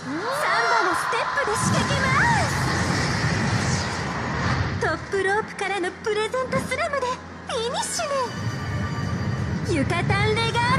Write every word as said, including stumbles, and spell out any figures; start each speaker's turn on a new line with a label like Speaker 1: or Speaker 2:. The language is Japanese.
Speaker 1: サンバのステップで仕掛けます。トップロープからのプレゼントスラムでフィニッシュね。ユカタンレガー